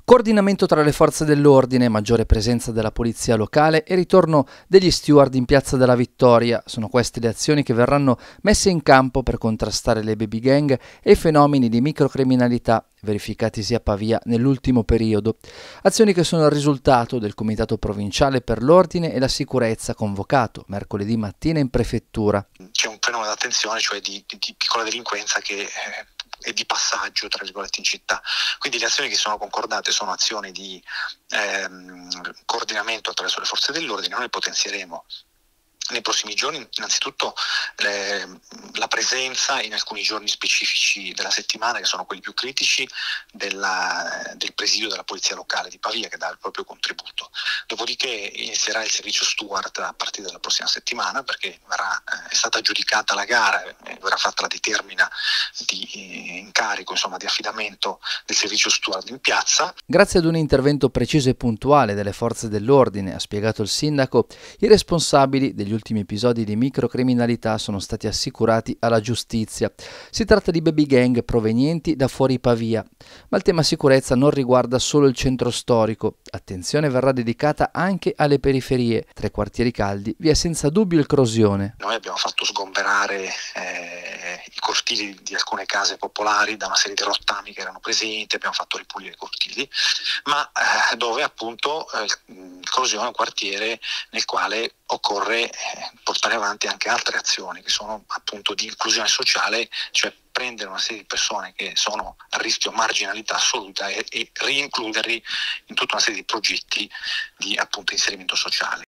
Coordinamento tra le forze dell'ordine, maggiore presenza della polizia locale e ritorno degli steward in Piazza della Vittoria. Sono queste le azioni che verranno messe in campo per contrastare le baby gang e i fenomeni di microcriminalità verificatisi a Pavia nell'ultimo periodo. Azioni che sono il risultato del Comitato Provinciale per l'Ordine e la Sicurezza convocato mercoledì mattina in prefettura. C'è un fenomeno di attenzione, cioè di piccola delinquenza che è di passaggio, tra virgolette, in città. Quindi le azioni che sono concordate sono azioni di coordinamento attraverso le forze dell'ordine. Noi potenzieremo nei prossimi giorni innanzitutto la presenza in alcuni giorni specifici della settimana, che sono quelli più critici, del presidio della polizia locale di Pavia, che dà il proprio contributo. Dopodiché inizierà il servizio steward a partire dalla prossima settimana, perché è stata aggiudicata la gara e verrà fatta la determina di incarico, di affidamento del servizio steward in piazza. Grazie ad un intervento preciso e puntuale delle forze dell'ordine, ha spiegato il sindaco, i responsabili degli ultimi episodi di microcriminalità sono stati assicurati alla giustizia. Si tratta di baby gang provenienti da fuori Pavia, ma il tema sicurezza non riguarda solo il centro storico. Attenzione verrà dedicata anche alle periferie. Tra i quartieri caldi vi è senza dubbio il Crosione. Noi abbiamo fatto sgomberare i cortili di alcune case popolari da una serie di rottami che erano presenti, abbiamo fatto ripulire i cortili, ma dove appunto il Crosione è un quartiere nel quale occorre portare avanti anche altre azioni che sono appunto di inclusione sociale, cioè prendere una serie di persone che sono a rischio marginalità assoluta e rincluderli in tutta una serie di progetti di appunto inserimento sociale.